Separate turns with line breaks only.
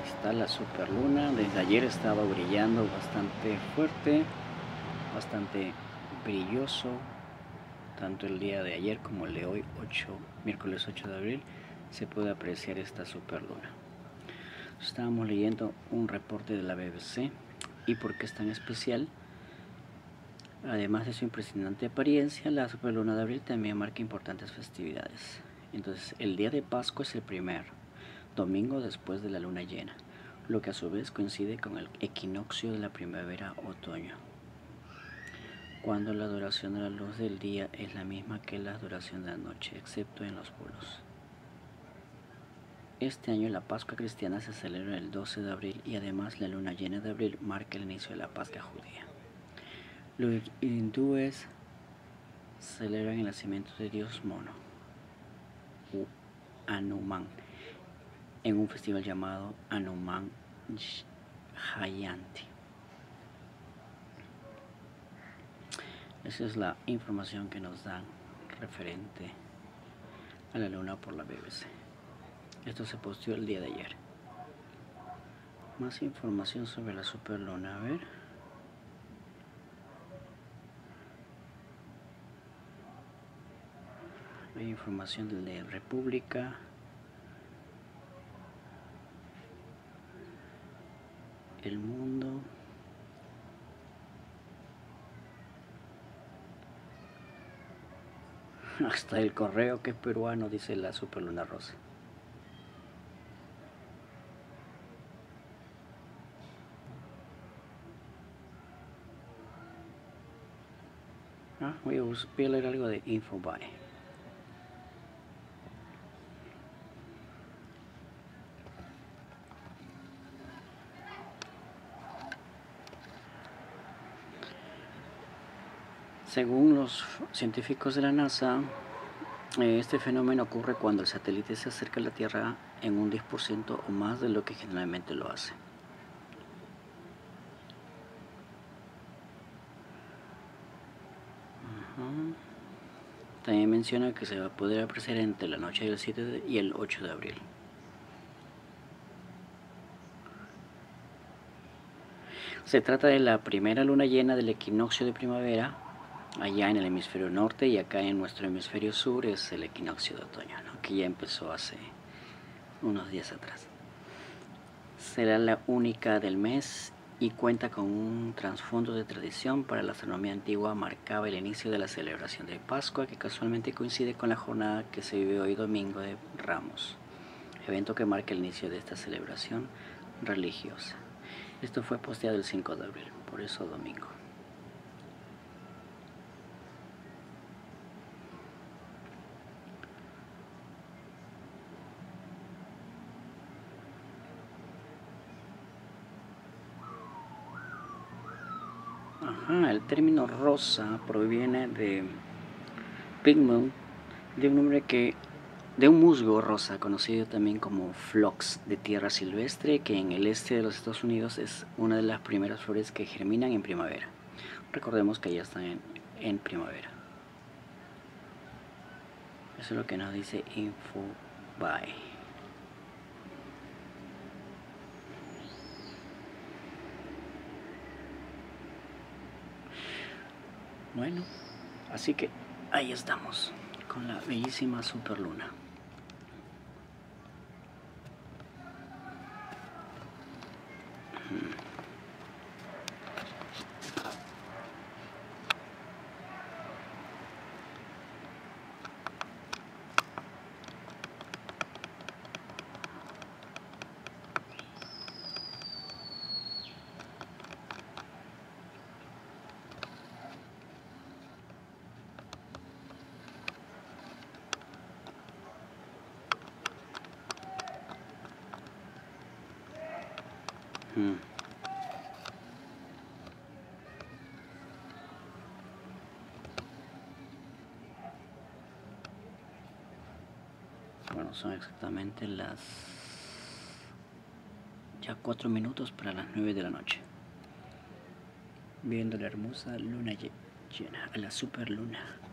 Está la superluna. Desde ayer estaba brillando bastante fuerte, bastante brilloso. Tanto el día de ayer como el de hoy, miércoles 8 de abril, se puede apreciar esta superluna. Estábamos leyendo un reporte de la BBC. ¿Y por qué es tan especial? Además de su impresionante apariencia, la superluna de abril también marca importantes festividades. Entonces, el día de Pascua es el primer domingo después de la luna llena, lo que a su vez coincide con el equinoccio de la primavera-otoño, cuando la duración de la luz del día es la misma que la duración de la noche, excepto en los polos. Este año la Pascua cristiana se celebra el 12 de abril y además la luna llena de abril marca el inicio de la Pascua judía. Los hindúes celebran el nacimiento de Dios Mono, Hanuman, en un festival llamado Hanuman Jayanti. Esa es la información que nos dan referente a la luna por la BBC. Esto se posteó el día de ayer. Más información sobre la superluna. A ver. Hay información del de República. El Mundo. Hasta el Correo, que es peruano, dice la superluna rosa. Voy a leer algo de Infobae. Según los científicos de la NASA, este fenómeno ocurre cuando el satélite se acerca a la Tierra en un 10% o más de lo que generalmente lo hace. También menciona que se va a poder apreciar entre la noche del 7 y el 8 de abril. Se trata de la primera luna llena del equinoccio de primavera, allá en el hemisferio norte, y acá en nuestro hemisferio sur es el equinoccio de otoño, ¿no? Que ya empezó hace unos días atrás. Será la única del mes y cuenta con un trasfondo de tradición. Para la astronomía antigua marcaba el inicio de la celebración de Pascua, que casualmente coincide con la jornada que se vive hoy domingo de Ramos, evento que marca el inicio de esta celebración religiosa. Esto fue posteado el 5 de abril, por eso domingo. El término rosa proviene de pigment, de un musgo rosa, conocido también como phlox de tierra silvestre, que en el este de los Estados Unidos es una de las primeras flores que germinan en primavera. Recordemos que ya están en primavera. Eso es lo que nos dice Infobae. Bueno, así que ahí estamos, con la bellísima superluna. Bueno, son exactamente las ya 4 minutos para las 9 de la noche, viendo la hermosa luna llena, a la superluna.